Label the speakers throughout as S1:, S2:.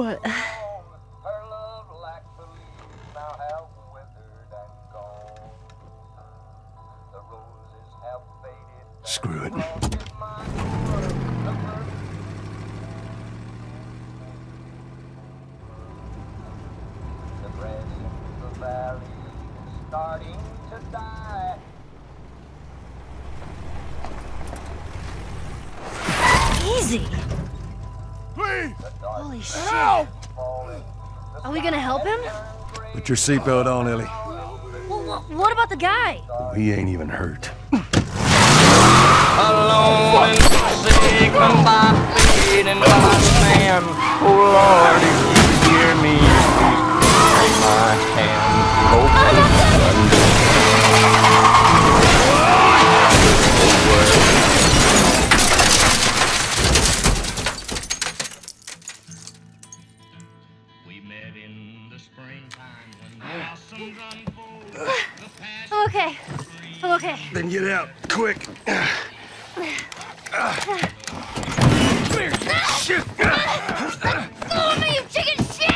S1: What?
S2: Screw it.
S1: Easy.
S2: Please!
S1: Holy shit.
S2: Help!
S1: Are we gonna help him?
S2: Put your seatbelt on, Ellie.
S1: Well, what about the guy?
S2: He ain't even hurt.
S3: Alone and forsaken by fate and by man. Oh Lord, if you hear me, please take my hand. Hope you We met in the springtime when blossoms unfold.
S1: I'm okay. I'm okay.
S2: Then get out, quick. Shit!
S1: Go on me, you chicken shit!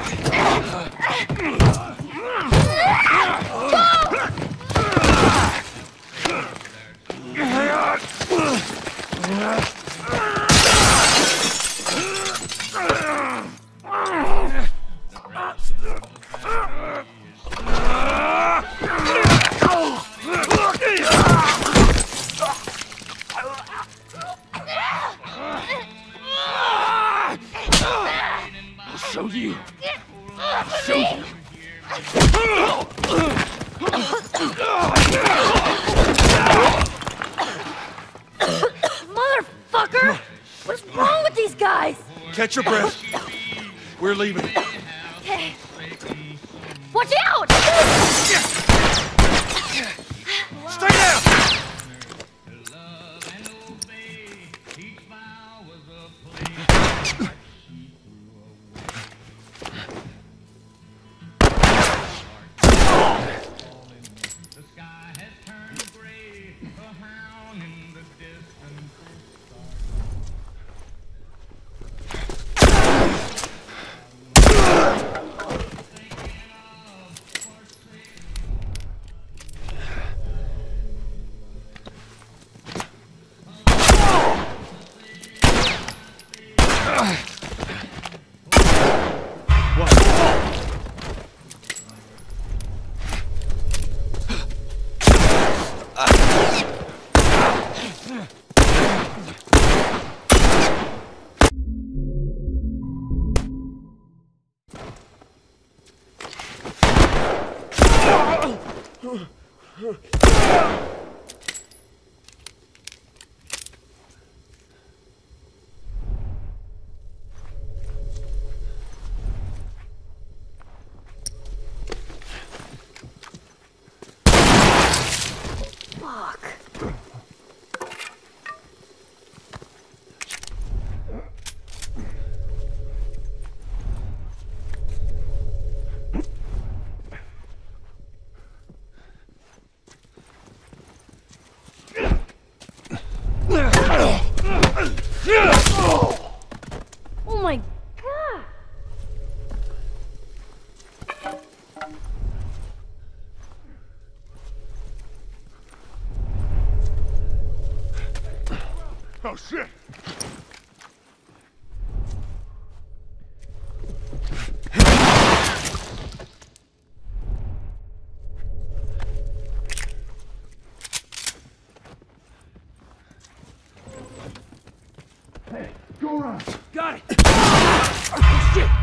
S2: Show you. Show you.
S1: Motherfucker! What's wrong with these guys?
S2: Catch your breath. We're leaving.
S1: Hey. Watch out!
S2: Stay down!
S1: Oh my god!
S2: Oh, shit! Hey, go around.
S4: Got it!
S2: Oh, shit!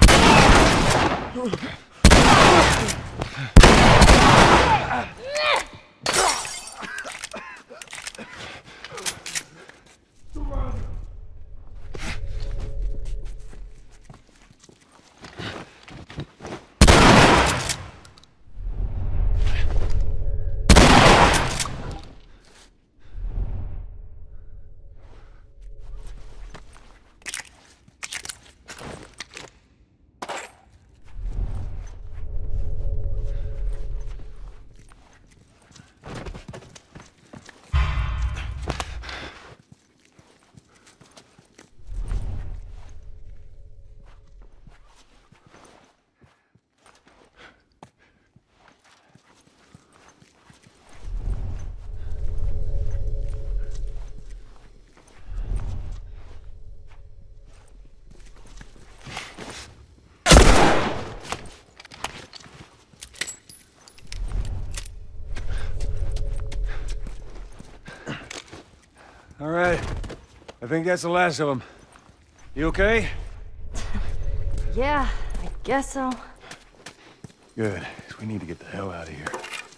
S4: All right. I think that's the last of them. You okay?
S1: Yeah, I guess so.
S4: Good. 'Cause we need to get the hell out of here.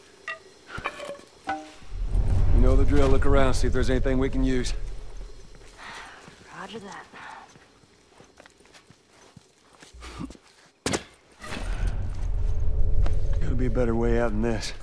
S4: You know the drill. Look around, see if there's anything we can use.
S1: Roger that.
S4: Gotta be a better way out than this.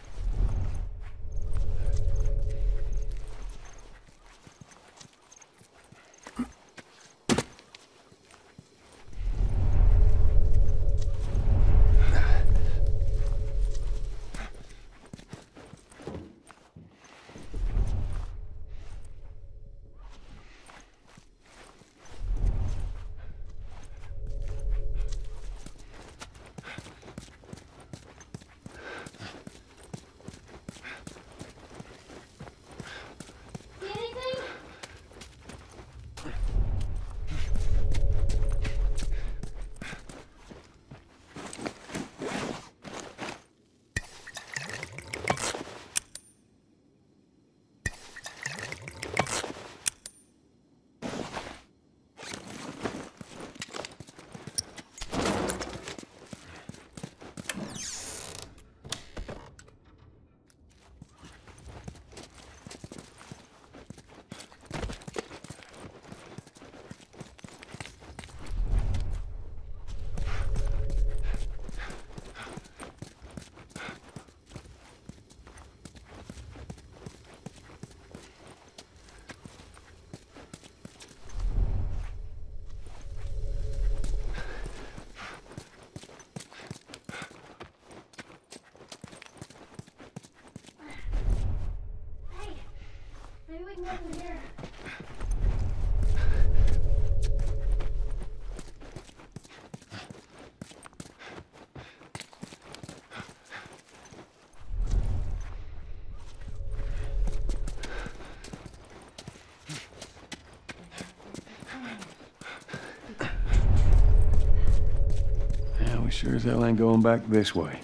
S1: Maybe we can go from here.
S4: Yeah, we sure as hell ain't going back this way.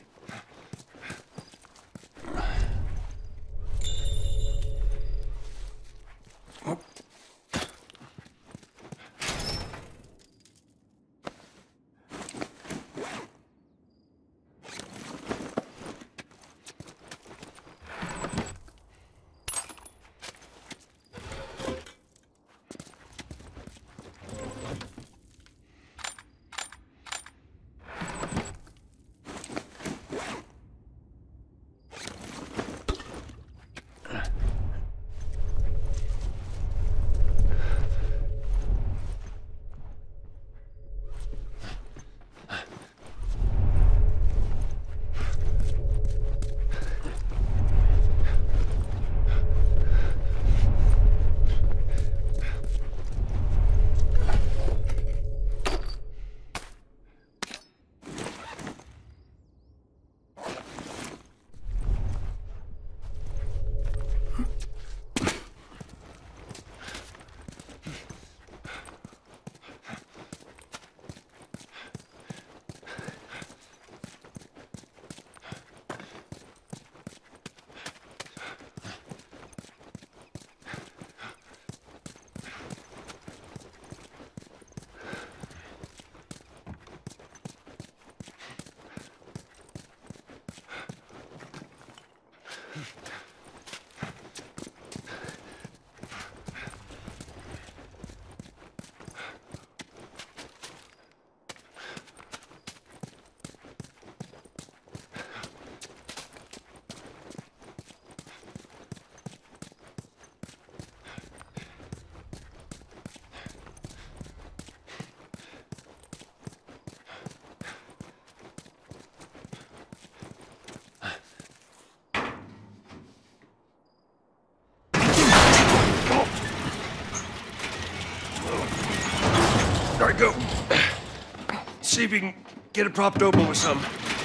S4: All right, go. See if you can get it propped open with something.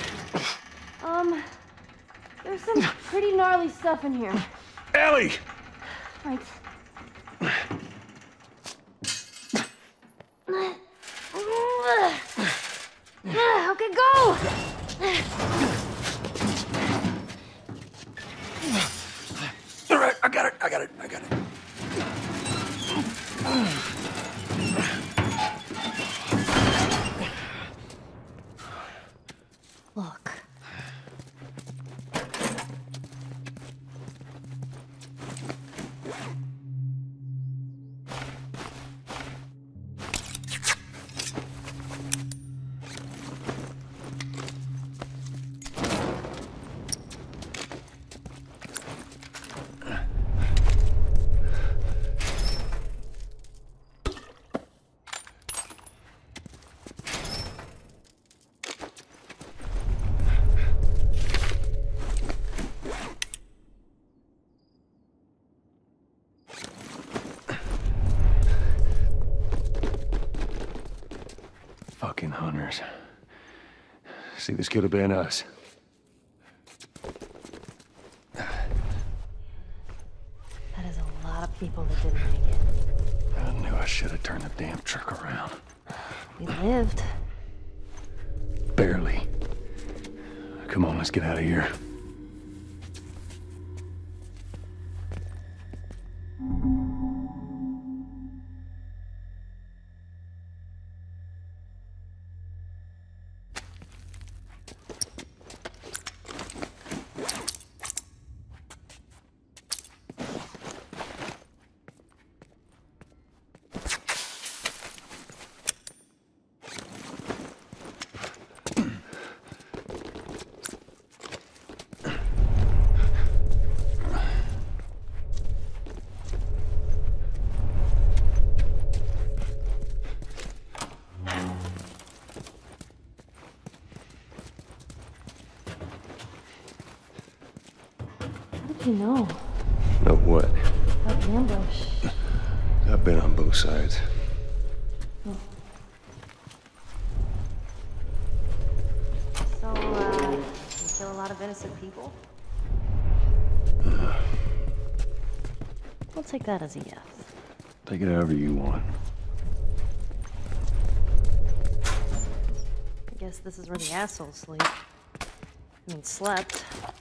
S1: There's some pretty gnarly stuff in here.
S4: Ellie!
S1: Right. Okay, go!
S4: All right, I got it.
S2: fucking hunters. See, this could have been us.
S1: That is a lot of people that didn't make it.
S2: I knew I should have turned the damn truck around.
S1: We lived.
S2: Barely. Come on, let's get out of here.
S1: You know,
S2: Know what?
S1: about the ambush.
S2: I've been on both sides.
S1: So, you kill a lot of innocent people? We'll take that as a yes.
S2: Take it however you want.
S1: I guess this is where the assholes sleep. I mean, slept.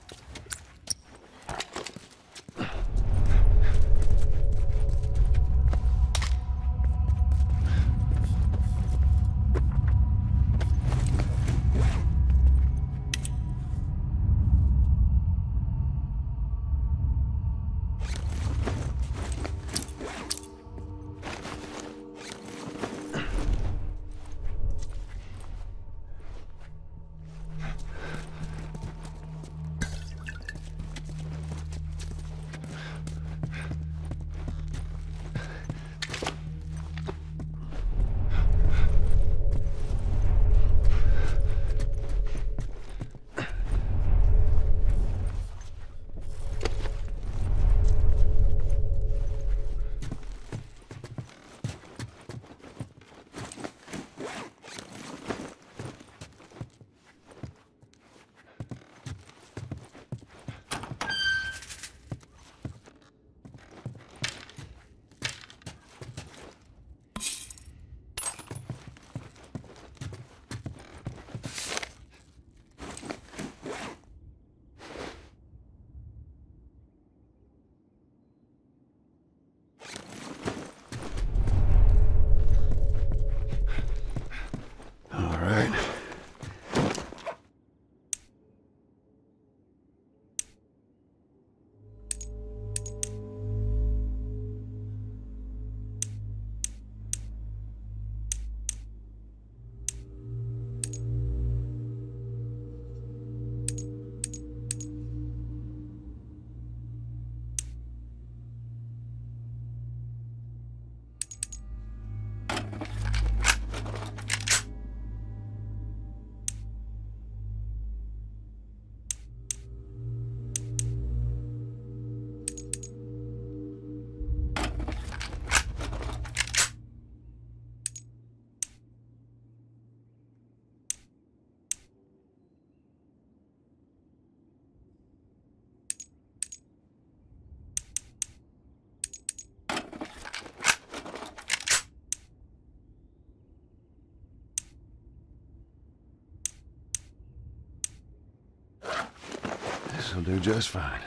S2: This'll do just fine.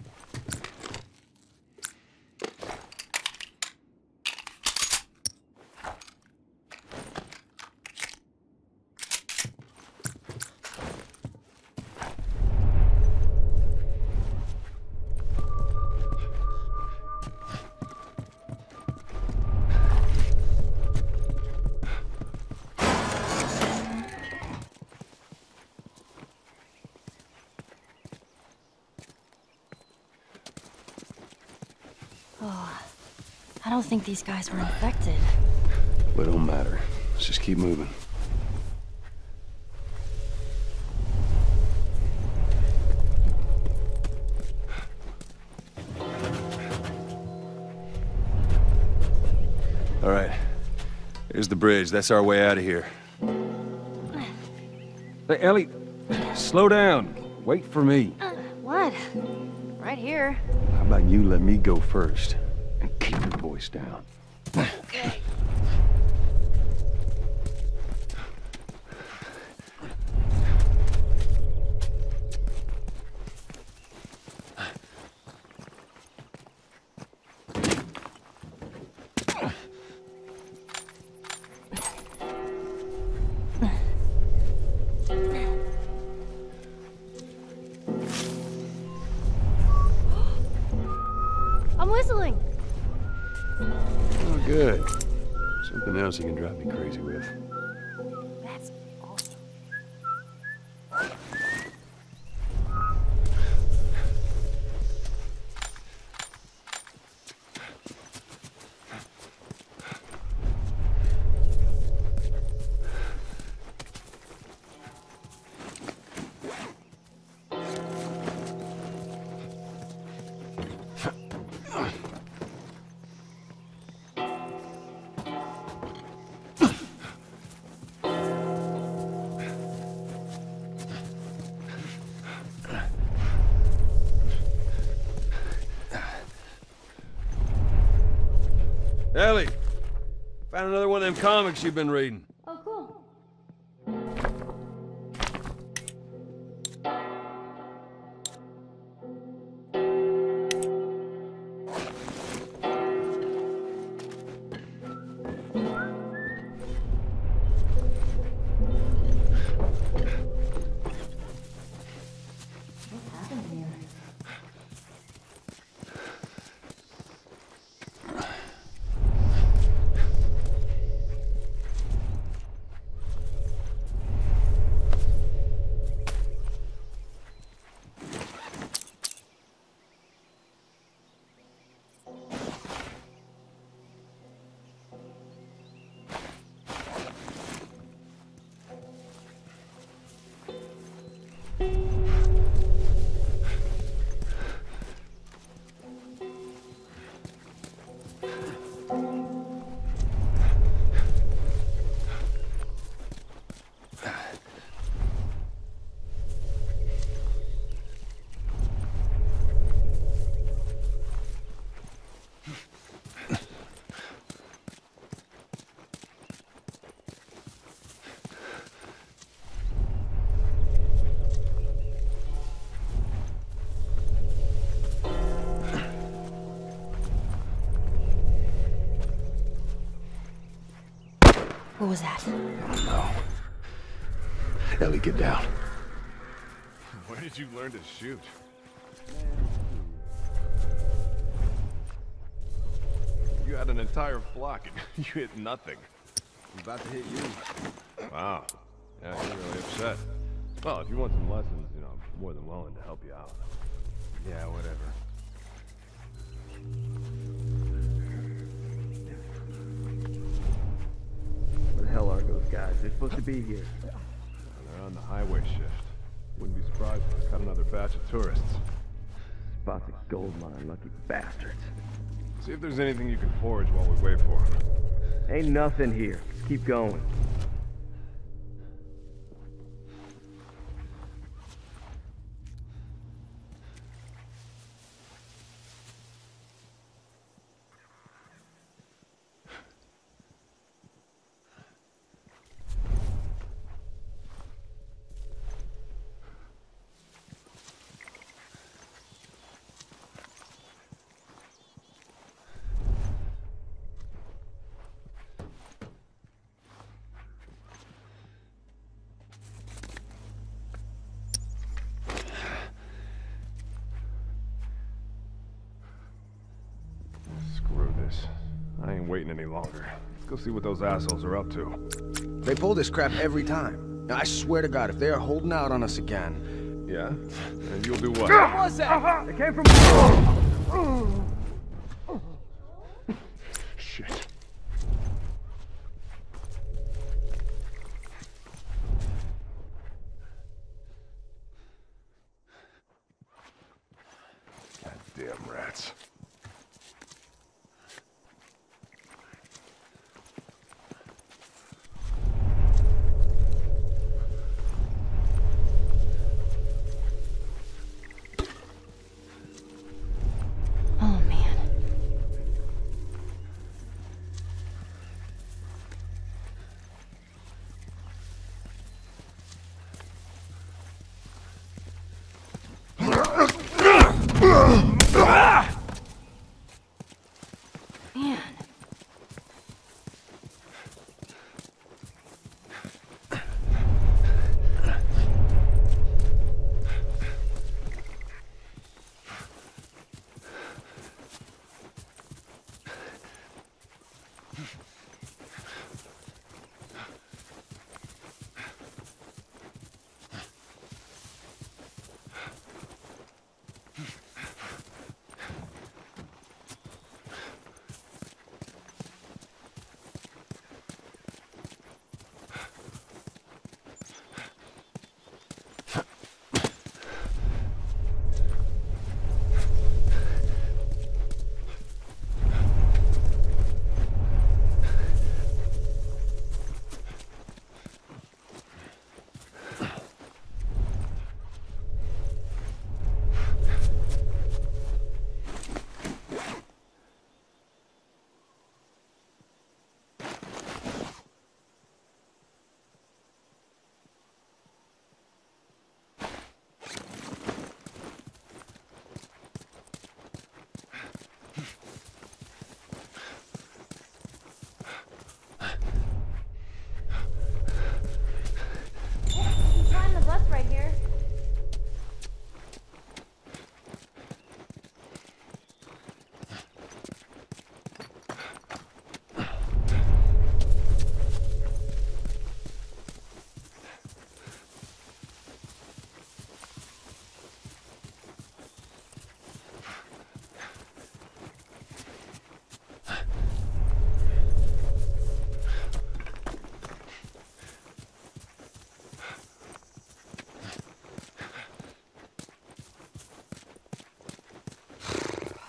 S1: I don't think these guys were infected.
S2: But it don't matter. Let's just keep moving. All right. Here's the bridge. That's our way out of here. Hey, Ellie, slow down. Wait for me.
S1: What? Right here.
S2: How about you let me go first and keep your voice down?
S1: Okay. I'm whistling.
S2: Oh, good. Something else you can drive me crazy with.
S1: That's awesome.
S4: Ellie, found another one of them comics you've been reading.
S1: Oh, cool. What happened here? What was that?
S2: No. Ellie, get down.
S5: Where did you learn to shoot? You had an entire flock and you hit nothing.
S4: I'm about to hit you.
S5: Wow. Yeah, you're really upset. Well, if you want some lessons, you know, I'm more than willing to help you out.
S4: Yeah, whatever.
S6: Where the hell are those guys? They're supposed to be here.
S5: They're on the highway shift. Wouldn't be surprised if they cut another batch of tourists.
S6: Spot's a gold mine, lucky bastards.
S5: See if there's anything you can forage while we wait for them.
S6: Ain't nothing here. Let's keep going.
S5: Screw this. I ain't waiting any longer. Let's go see what those assholes are up to.
S4: They pull this crap every time. Now, I swear to God, if they are holding out on us again...
S5: Yeah? And you'll do what?
S6: What was that? It came from...
S5: Shit. Goddamn rats.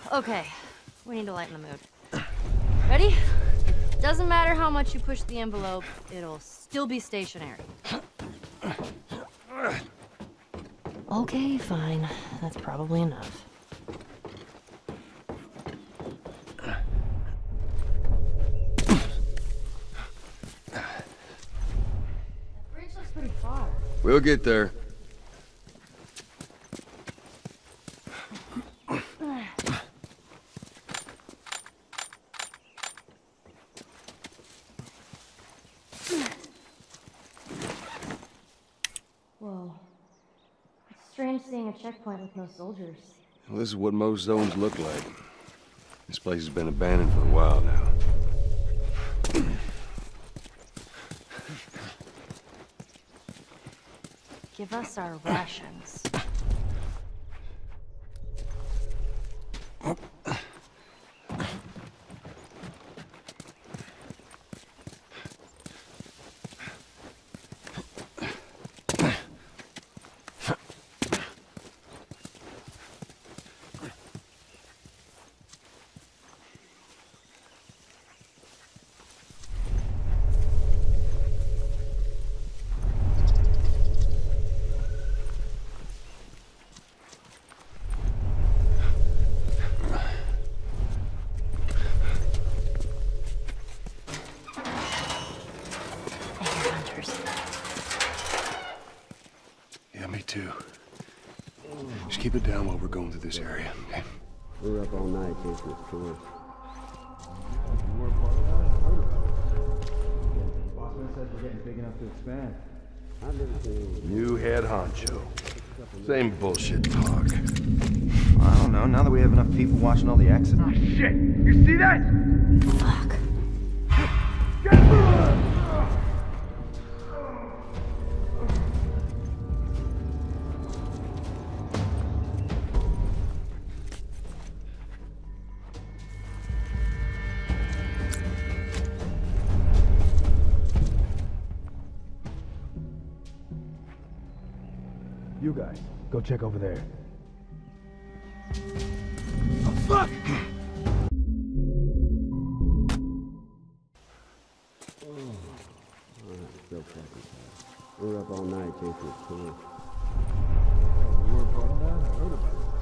S1: Okay, we need to lighten the mood. Ready? Doesn't matter how much you push the envelope, it'll still be stationary. Okay, fine. That's probably enough. The bridge looks pretty far.
S2: We'll get there.
S1: Whoa. It's strange seeing a checkpoint with no soldiers.
S2: Well, this is what most zones look like. This place has been abandoned for a while now.
S1: Give us our rations.
S2: Yeah, me too. Just keep it down while we're going through this area, okay?
S6: We were up all night chasing this tour.
S5: You were a part of that? I heard about it. Bossman says we're getting big enough to expand.
S6: I've never seen
S2: New head honcho. Same bullshit talk.
S4: I don't know, now that we have enough people watching all the exits.
S5: Oh shit! You see that?
S1: Fuck.
S5: You guys, go check over there.
S6: still fucking tired. We were up all night chasing this tour.
S5: You were a part of that? I heard about it.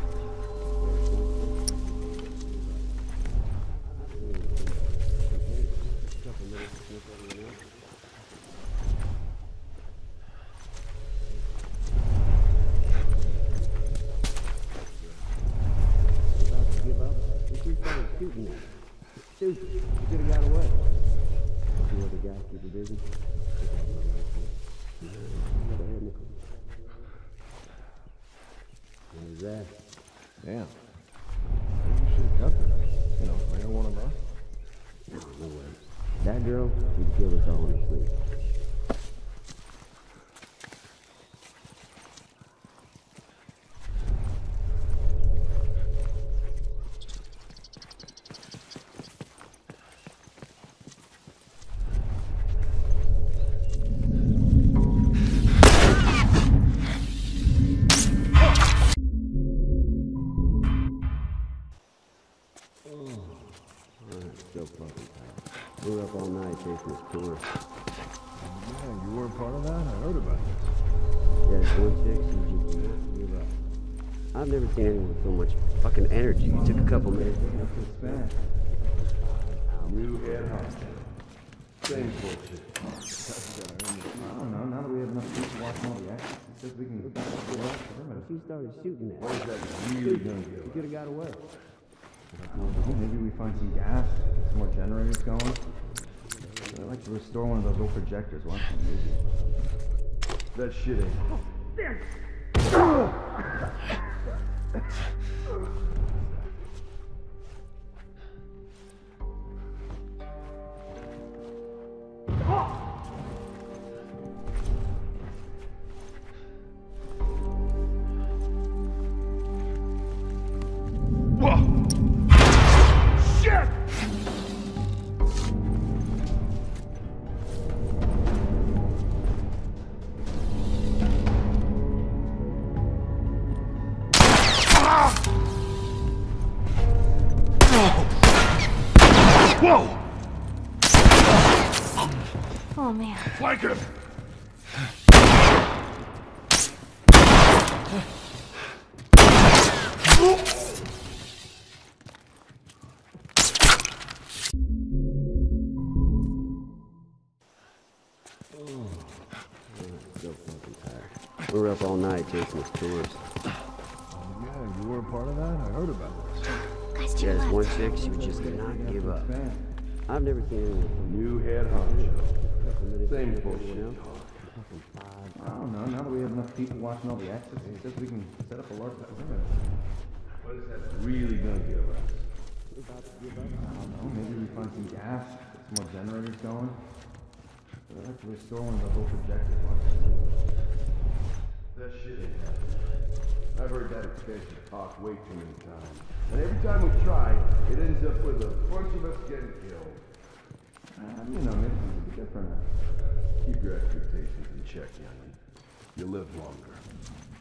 S6: Shooting at. Stupid. You could have got away. Two other guys keep you busy. Go ahead, Nickel. What is that?
S5: Damn. Maybe you should have kept it. You know, bring one of us.
S6: No way. That girl, she'd kill us all in her sleep. Still fucking tired. We were up all night chasing this tour.
S5: Yeah, you were a part of that? I heard about this.
S6: Yeah, this one chick, she just didn't give up. I've never seen anyone with so much fucking energy. It took a couple minutes.
S5: Enough to expand.
S2: New head hospital. Same bullshit.
S4: I don't know, now that we have enough people watching all the action, it says we can go back to the perimeter.
S6: She started shooting at
S2: Where's
S6: us.
S2: that really gonna
S6: She
S2: go?
S6: could have got away.
S4: Maybe we find some gas, some more generators going. I'd like to restore one of those old projectors, watch some movies.
S2: That shit ain't. Whoa!
S1: Oh, man.
S2: Flank him!
S6: So fucking tired. We were up all night chasing this tourist.
S5: Yeah, you were a part of that? I heard about this.
S1: Guys, to
S6: Yeah,
S1: your
S6: this
S1: left.
S6: one chick, she would just not give up. I've never seen anyone from
S2: New head honcho. Same
S6: you
S2: bullshit
S6: know?
S2: talk.
S4: I don't know, now that we have enough people watching all the exits, we can set up a large perimeter.
S2: What is that really gonna give us?
S4: I don't know, maybe we find some gas, get some more generators going. I'd like to restore one of those old projectors.
S2: That shit ain't happening. I've heard that extension talk way too many times. And every time we try, it ends up with a bunch of us getting killed.
S4: You know, maybe things will be different.
S2: Keep your expectations in check, youngin. You live longer.